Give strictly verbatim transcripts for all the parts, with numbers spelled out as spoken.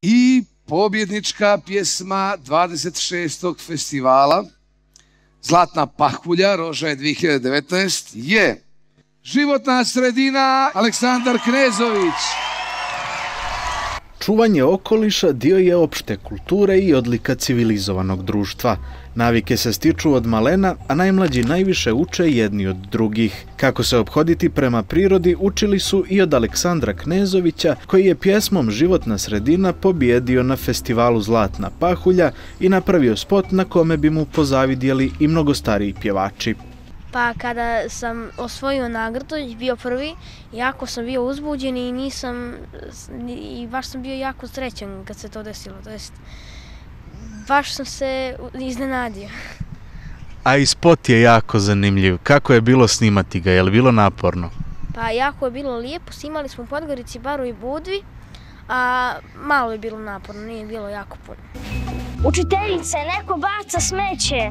I pobjednička pjesma dvadeset šestog festivala Zlatna pahulja Rožaje dvije hiljade devetnaeste je Životna sredina, Aleksandar Knezović. Čuvanje okoliša dio je opšte kulture i odlika civilizovanog društva. Navike se stiču od malena, a najmlađi najviše uče jedni od drugih. Kako se ophoditi prema prirodi učili su i od Aleksandra Knezovića, koji je pjesmom Životna sredina pobjedio na festivalu Zlatna pahulja i napravio spot na kome bi mu pozavidjeli i mnogo stariji pjevači. Pa kada sam osvojio nagradu i bio prvi, jako sam bio uzbuđen i nisam, i baš sam bio jako srećan kad se to desilo. To jest, baš sam se iznenadio. A i spot je jako zanimljiv. Kako je bilo snimati ga? Je li bilo naporno? Pa jako je bilo lijepo. Snimali smo u Podgorici, Baru i Budvi, a malo je bilo naporno, nije bilo jako puno. Učiteljice, neko baca smeće.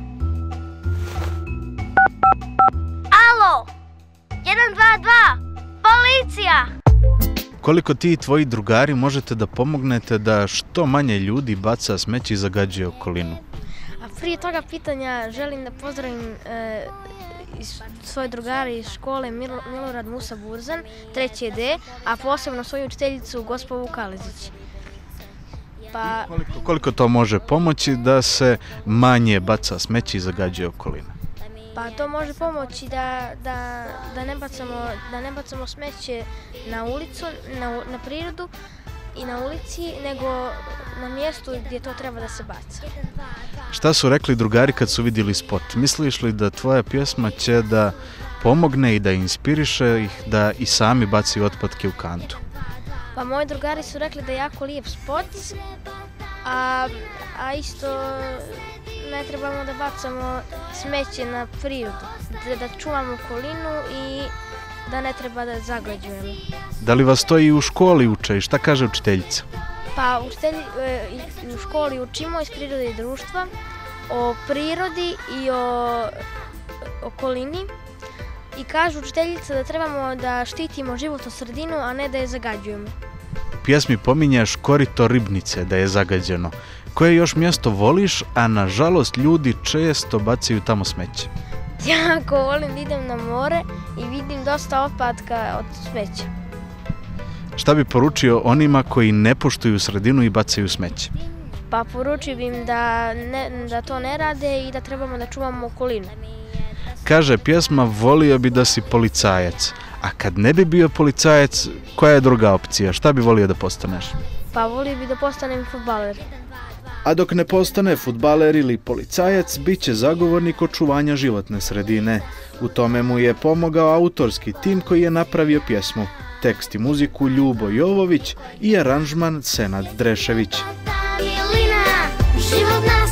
Alo, jedan dva dva, policija! Koliko ti i tvoji drugari možete da pomognete da što manje ljudi baca smeće i zagađuje okolinu? A prije toga pitanja želim da pozdravim e, svoje drugare iz škole Milo, Milorad Musa Burzan, treći D, a posebno svoju učiteljicu gospođu Kalezić. Pa, koliko, koliko to može pomoći da se manje baca smeće i zagađuje okolina? Pa to može pomoći da, da, da, ne bacamo, da ne bacamo smeće na ulicu, na, na prirodu i na ulici, nego na mjestu gdje to treba da se baca. Šta su rekli drugari kad su vidjeli spot? Misliš li da tvoja pjesma će da pomogne i da inspiriše ih da i sami bacaju otpadke u kantu? Pa moji drugari su rekli da je jako lijep spot, a, a isto ne trebamo da bacamo smeće na prirodu, da, da čuvamo okolinu i da ne treba da zagađujemo. Da li vas to i u školi uče i šta kaže učiteljica? Pa učitelji, u školi učimo iz prirode i društva o prirodi i o okolini i kaže učiteljica da trebamo da štitimo životnu sredinu, a ne da je zagađujemo. U pjesmi pominješ korito Ribnice da je zagađeno. Koje još mjesto voliš, a nažalost ljudi često bacaju tamo smeće? Jako volim da idem na more i vidim dosta otpadka od smeća. Šta bi poručio onima koji ne poštuju sredinu i bacaju smeće? Pa poručio bi im da, ne, da to ne rade i da trebamo da čuvamo okolinu. Kaže pjesma, volio bi da si policajac. A kad ne bi bio policajac, koja je druga opcija? Šta bi volio da postaneš? Pa volio bi da postanem fudbaler. A dok ne postane fudbaler ili policajac, bit će zagovornik očuvanja životne sredine. U tome mu je pomogao autorski tim koji je napravio pjesmu. Tekst i muziku Ljubo Jovović i aranžman Senad Drešević. Životna